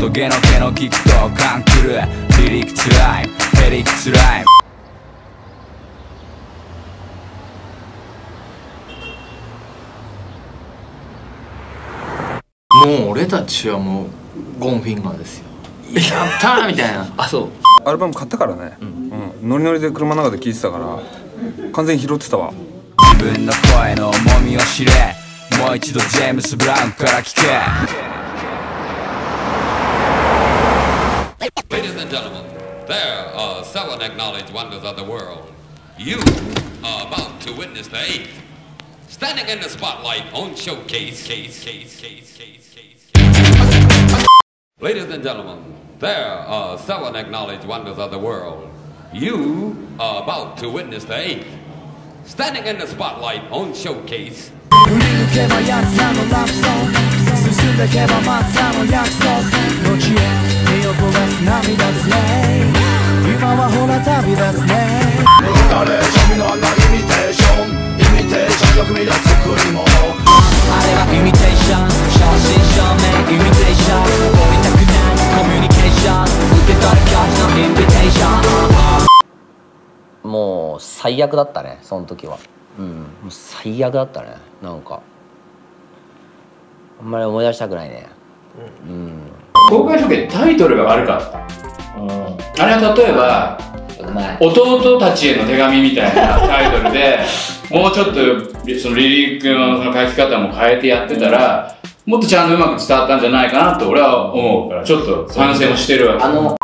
トゲの毛のキックとカンクルリリックスライムヘリックスライムもう俺たちはもうゴンフィンガーですよ。やったーみたいな。あ、そう。 アルバム買ったからね、ノリノリで車の中で聴いてたから完全に拾ってたわ。 自分の声の重みを知れ、もう一度ジェームス・ブラウンから聞け。 Ladies and gentlemen, there are 7 acknowledged wonders of the world. You are about to witness the 8th. Standing in the spotlight on showcase. Ladies and gentlemen, there are 7 acknowledged wonders of the world. You are about to witness the 8th. Standing in the spotlight on showcase. 振り抜けば奴らのラブソング、進んでけば松田の約束、後へ手を焦がす涙つね、今はほら旅立つね。 ガレーションのあんなイミテーション、イミテーションよく見た作り物。 あれはイミテーション、正真正銘イミテーション、覚えたくないコミュニケーション、受け取る教師のインビテーション。 もう最悪だったね、その時は。もう最悪だったね。なんかあんまり思い出したくないね。 公開処刑タイトルが悪かった。あれは例えば弟たちへの手紙みたいなタイトルでもうちょっとそのリリックのその書き方も変えてやってたらもっとちゃんとうまく伝わったんじゃないかなと俺は思うから、ちょっと反省もしてるわけ。